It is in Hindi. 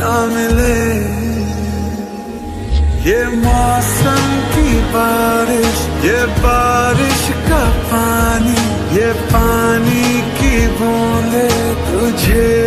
ना मिले। ये मौसम की बारिश, ये बारिश का पानी, ये पानी की बूंदे तुझे